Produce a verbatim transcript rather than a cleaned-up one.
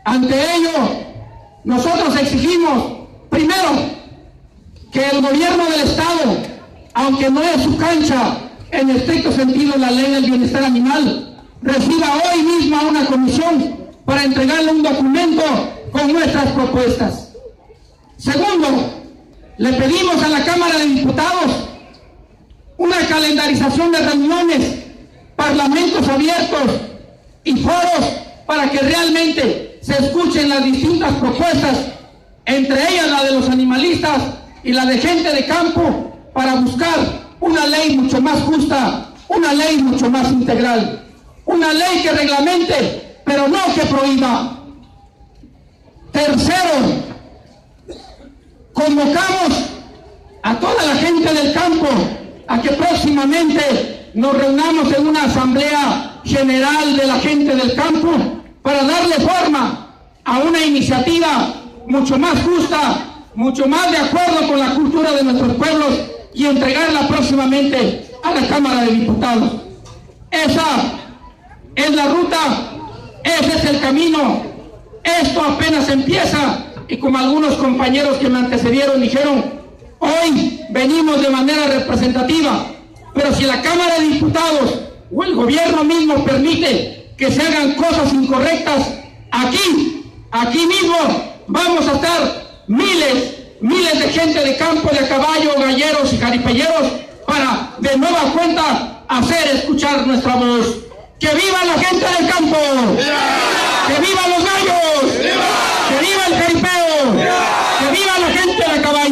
Ante ello, nosotros exigimos, primero, que el gobierno del Estado, aunque no es su cancha en estricto sentido la ley del bienestar animal, reciba hoy mismo a una comisión para entregarle un documento con nuestras propuestas. Segundo, le pedimos a la Cámara de Diputados una calendarización de reuniones, parlamentos abiertos y foros para que realmente se escuchen las distintas propuestas, entre ellas la de los animalistas y la de gente de campo, para buscar una ley mucho más justa, una ley mucho más integral, una ley que reglamente, pero no que prohíba. Tercero, convocamos a toda la gente del campo a que próximamente nos reunamos en una asamblea general de la gente del campo para darle forma a una iniciativa mucho más justa, mucho más de acuerdo con la cultura de nuestros pueblos y entregarla próximamente a la Cámara de Diputados. Esa es la ruta, ese es el camino. Esto apenas empieza y como algunos compañeros que me antecedieron dijeron, hoy venimos de manera representativa, pero si la Cámara de Diputados o el gobierno mismo permite que se hagan cosas incorrectas, aquí, aquí mismo vamos a estar miles, miles de gente de campo, de a caballo, galleros y jaripeyeros para de nueva cuenta hacer escuchar nuestra voz. ¡Que viva la gente del campo! ¡Viva! ¡Que vivan los gallos! ¡Viva! ¡Que viva el jaripeo! ¡Viva! ¡Que viva la gente de a caballo!